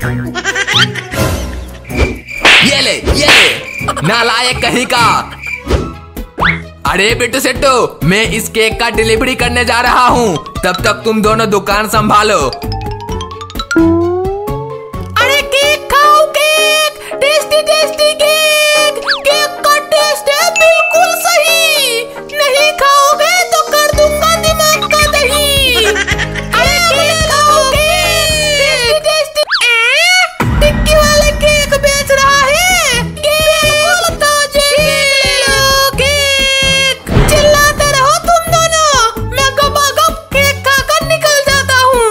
ये ले नालायक कहीं का। अरे बिट्टू सेट्टू, मैं इस केक का डिलीवरी करने जा रहा हूँ, तब तक तुम दोनों दुकान संभालो। अरे केक खाओ, cake tasty tasty cake. Cake का टेस्ट है बिल्कुल सही, नहीं खाओगे तो कर दूंगा दिमाग का दही। अरे केक खाओ, केक टेस्टी टेस्टी। टिक्की वाले केक बेच रहा है, केक ताजे केक। चिल्लाते रहो तुम दोनों, मैं गपागप केक खाकर निकल जाता हूँ।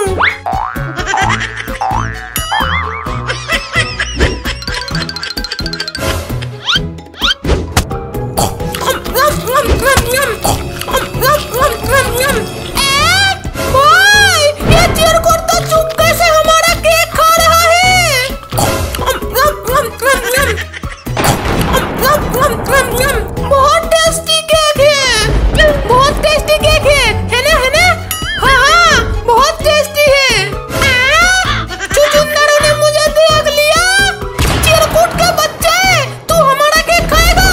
बहुत टेस्टी केक है, बहुत टेस्टी केक है ना, है ना? हाँ, बहुत टेस्टी है। चुचुंदरों ने मुझे देख लिया। चिरकुट के बच्चे, तू हमारा केक खाएगा?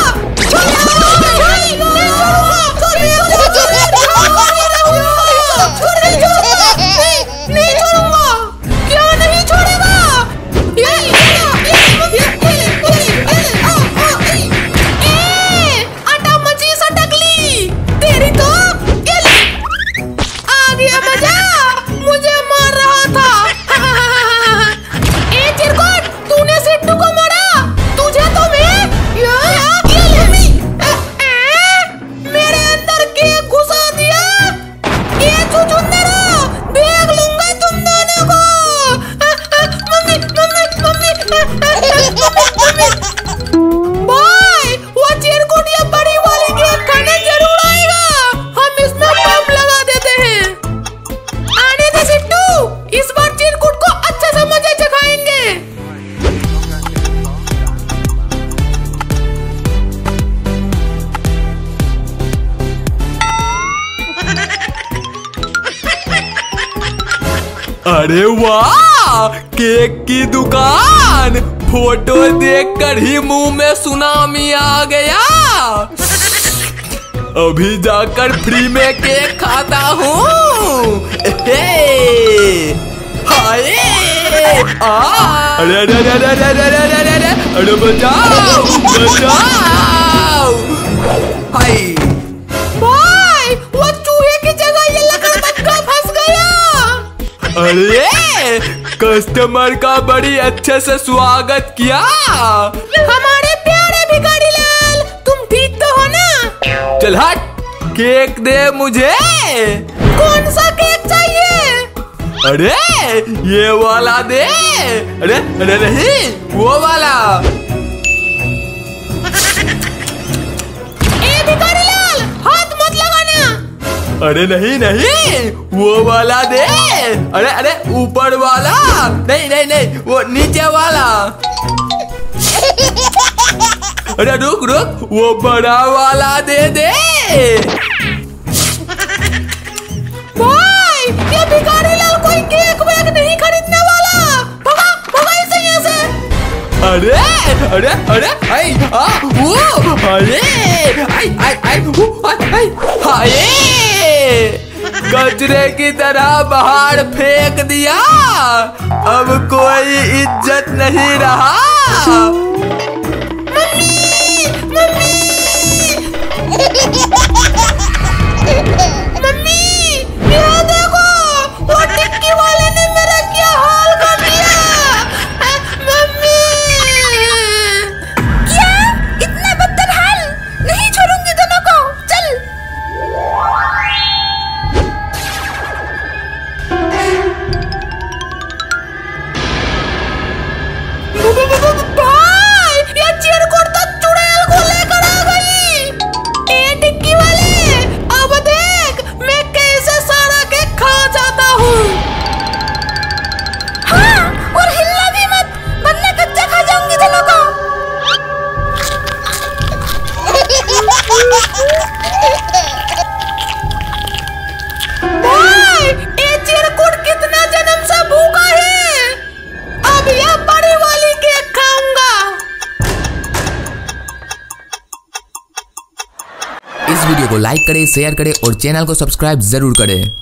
नहीं छोड़ूंगा। क्या नहीं छोड़ेगा? आटा मची सटकली तेरी तो। आ गया मजा, मुझे मार रहा था। ए चिरकुट, तूने सिट्टू को मारा, तुझे तो मैं मेरे अंदर केक घुसा दिया। ये चुचुंदरो, देख लूंगा तुम दोनों को। मम्मी मम्मी मम्मी भाई, वो चिरकुट ये बड़ी वाली केक खाने जरूर आएगा। हम इसमें बम लगा देते हैं। आने दे सिट्टू, इस बार चिरकुट को अच्छे से मजे चखाएंगे। अरे वाह, केक की दुकान। फोटो देखकर ही मुंह में सुनामी आ गया। अभी जाकर फ्री में केक खाता हूँ। हाय, अरे अरे अरे अरे अरे अरे अरे अरे अरे, अरे बचाओ बचाओ। हाय भाई, वो चूहे की जगह ये लकड़बग्गा फंस गया। अरे, कस्टमर का बड़ी अच्छे से स्वागत किया। हमारे प्यारे भिखारी लाल, तुम ठीक तो हो ना? चल हट, केक दे मुझे। कौन सा केक चाहिए? अरे ये वाला दे। अरे अरे नहीं, वो वाला। ए भिखारी लाल, हाथ मत लगाना। अरे नहीं नहीं, वो वाला दे। अरे अरे ऊपर वाला नहीं नहीं नहीं, वो नीचे वाला। अरे रुक रुक, वो बड़ा वाला दे दे। भाई, ये भिखारी लाल कोई केक वेक नहीं खरीदने वाला। भगा भगा इसे यहाँ से। अरे अरे अरे आई आ वो अरे आई आई आई वो आई हाय, कचरे की तरह बाहर फेंक दिया। अब कोई इज्जत नहीं रहा। मम्मी मम्मी मम्मी, यहाँ देखो, वो टिक्की वाले ने मेरा क्या हाल कर दिया। मम्मी, क्या इतना बदतर हाल? नहीं छोड़ूंगी दोनों को, चल। भाई, वीडियो को लाइक करें, शेयर करें और चैनल को सब्सक्राइब जरूर करें।